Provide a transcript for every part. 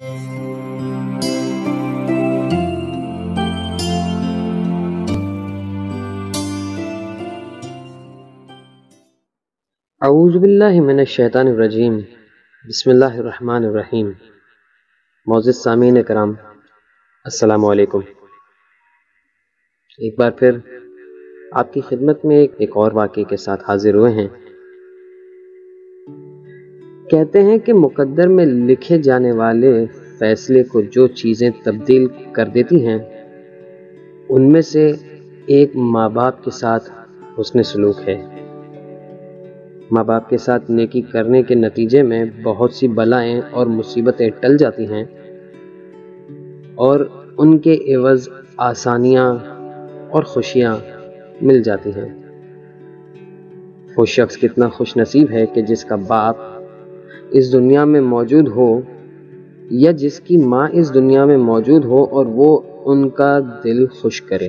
اعوذ باللہ من الشیطان الرجیم، بسم اللہ الرحمن الرحیم۔ معزز سامعین کرام، السلام علیکم۔ ایک بار پھر آپ کی خدمت میں ایک اور واقعے کے ساتھ حاضر ہوئے ہیں۔ کہتے ہیں کہ مقدر میں لکھے جانے والے فیصلے کو جو چیزیں تبدیل کر دیتی ہیں، ان میں سے ایک ماں باپ کے ساتھ حسن سلوک ہے۔ ماں باپ کے ساتھ نیکی کرنے کے نتیجے میں بہت سی بلائیں اور مصیبتیں ٹل جاتی ہیں، اور ان کے عوض آسانیاں اور خوشیاں مل جاتی ہیں۔ وہ شخص کتنا خوش نصیب ہے کہ جس کا باپ اس دنیا میں موجود ہو، یا جس کی ماں اس دنیا میں موجود ہو اور وہ ان کا دل خوش کرے۔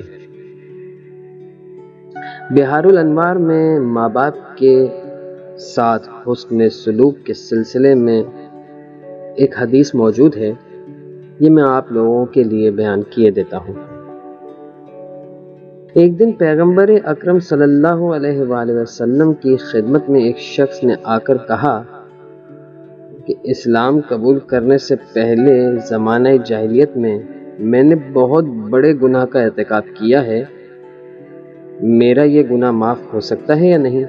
بہار الانوار میں ماں باپ کے ساتھ حسن سلوک کے سلسلے میں ایک حدیث موجود ہے، یہ میں آپ لوگوں کے لیے بیان کیے دیتا ہوں۔ ایک دن پیغمبر اکرم صلی اللہ علیہ وآلہ وسلم کی خدمت میں ایک شخص نے آ کر کہا کہ اسلام قبول کرنے سے پہلے زمانہ جاہلیت میں نے بہت بڑے گناہ کا ارتکاب کیا ہے، میرا یہ گناہ معاف ہو سکتا ہے یا نہیں؟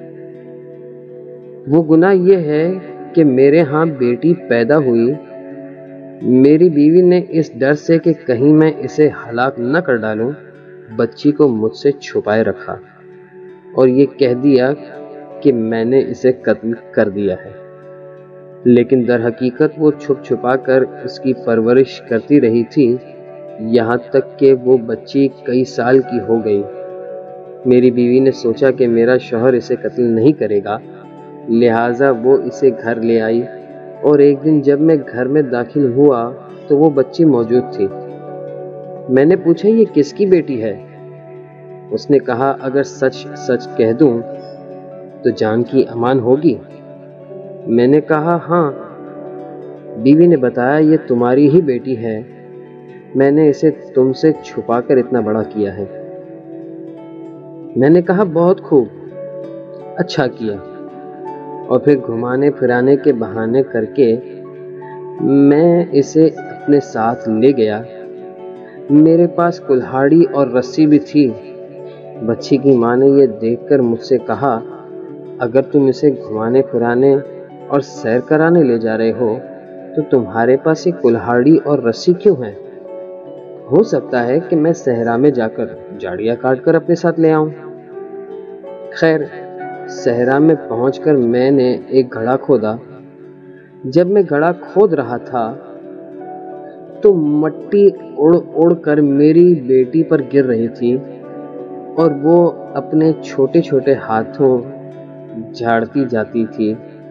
وہ گناہ یہ ہے کہ میرے ہاں بیٹی پیدا ہوئی، میری بیوی نے اس ڈر سے کہ کہیں میں اسے ہلاک نہ کر ڈالوں، بچی کو مجھ سے چھپائے رکھا اور یہ کہہ دیا کہ میں نے اسے قتل کر دیا ہے، لیکن در حقیقت وہ چھپ چھپا کر اس کی پرورش کرتی رہی تھی، یہاں تک کہ وہ بچی کئی سال کی ہو گئی۔ میری بیوی نے سوچا کہ میرا شوہر اسے قتل نہیں کرے گا، لہٰذا وہ اسے گھر لے آئی، اور ایک دن جب میں گھر میں داخل ہوا تو وہ بچی موجود تھی۔ میں نے پوچھا یہ کس کی بیٹی ہے؟ اس نے کہا اگر سچ سچ کہہ دوں تو جان کی امان ہوگی۔ میں نے کہا ہاں۔ بیوی نے بتایا یہ تمہاری ہی بیٹی ہے، میں نے اسے تم سے چھپا کر اتنا بڑا کیا ہے۔ میں نے کہا بہت خوب، اچھا کیا، اور پھر گھمانے پھرانے کے بہانے کر کے میں اسے اپنے ساتھ لے گیا۔ میرے پاس کلہاڑی اور رسی بھی تھی۔ بچی کی ماں نے یہ دیکھ کر مجھ سے کہا اگر تم اسے گھمانے پھرانے اور سیر کرانے لے جا رہے ہو تو تمہارے پاس یہ کلہاڑی اور رسی کیوں ہے؟ ہو سکتا ہے کہ میں صحرا میں جا کر جھاڑیاں کاٹ کر اپنے ساتھ لے آؤں۔ خیر، صحرا میں پہنچ کر میں نے ایک گڑھا کھودا۔ جب میں گڑھا کھود رہا تھا تو مٹی اڑ اڑ کر میری بیٹی پر گر رہی تھی اور وہ اپنے چھوٹے چھوٹے ہاتھوں جھاڑتی جاتی تھی۔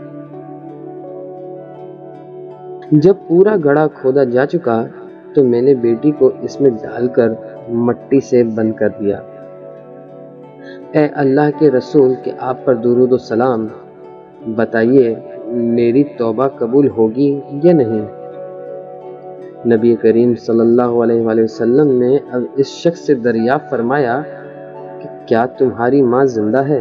جب پورا گڑھا کھودا جا چکا تو میں نے بیٹی کو اس میں ڈال کر مٹی سے بند کر دیا۔ اے اللہ کے رسول کہ آپ پر درود و سلام، بتائیے میری توبہ قبول ہوگی یا نہیں؟ نبی کریم صلی اللہ علیہ وآلہ وسلم نے اب اس شخص سے دریافت فرمایا کہ کیا تمہاری ماں زندہ ہے؟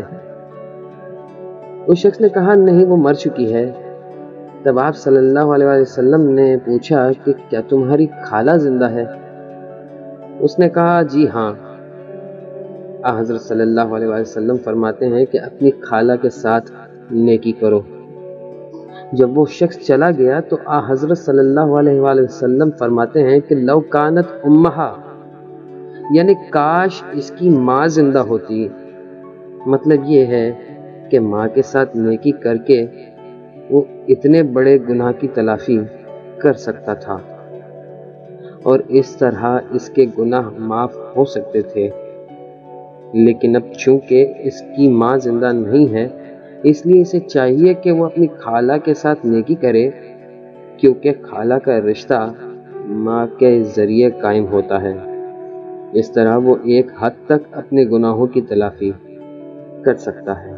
اس شخص نے کہا نہیں، وہ مر چکی ہے۔ تب آپ صلی اللہ علیہ وآلہ وسلم نے پوچھا کہ کیا تمہاری خالہ زندہ ہے؟ اس نے کہا جی ہاں۔ حضرت صلی اللہ علیہ وآلہ وسلم فرماتے ہیں کہ اپنی خالہ کے ساتھ نیکی کرو۔ جب وہ شخص چلا گیا تو حضرت صلی اللہ علیہ وآلہ وسلم فرماتے ہیں کہ لو کانت امہا، یعنی کاش اس کی ماں زندہ ہوتی۔ مطلب یہ ہے کہ ماں کے ساتھ نیکی کر کے وہ اتنے بڑے گناہ کی تلافی کر سکتا تھا، اور اس طرح اس کے گناہ معاف ہو سکتے تھے، لیکن اب چونکہ اس کی ماں زندہ نہیں ہے اس لیے اسے چاہیے کہ وہ اپنی خالہ کے ساتھ نیکی کرے، کیونکہ خالہ کا رشتہ ماں کے ذریعے قائم ہوتا ہے۔ اس طرح وہ ایک حد تک اپنے گناہوں کی تلافی کر سکتا ہے۔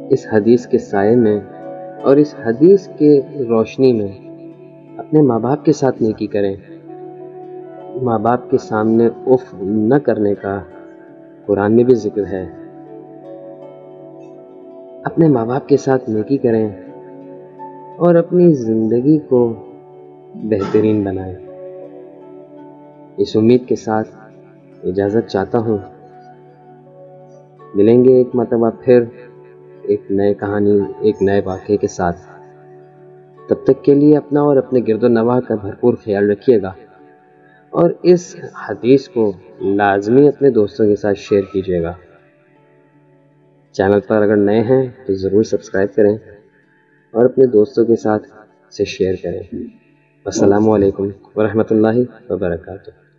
اس حدیث کے سائے میں اور اس حدیث کے روشنی میں اپنے ماں باپ کے ساتھ نیکی کریں۔ ماں باپ کے سامنے اف نہ کرنے کا قرآن میں بھی ذکر ہے۔ اپنے ماں باپ کے ساتھ نیکی کریں اور اپنی زندگی کو بہترین بنائیں۔ اس امید کے ساتھ اجازت چاہتا ہوں، ملیں گے ایک مرتبہ پھر ایک نئے کہانی، ایک نئے واقعے کے ساتھ۔ تب تک کے لیے اپنا اور اپنے گرد و نواح کا بھرپور خیال رکھیے گا، اور اس حدیث کو لازمی اپنے دوستوں کے ساتھ شیئر کیجیے گا۔ چینل پر اگر نئے ہیں تو ضرور سبسکرائب کریں اور اپنے دوستوں کے ساتھ اسے شیئر کریں۔ السلام علیکم ورحمۃ اللہ وبرکاتہ۔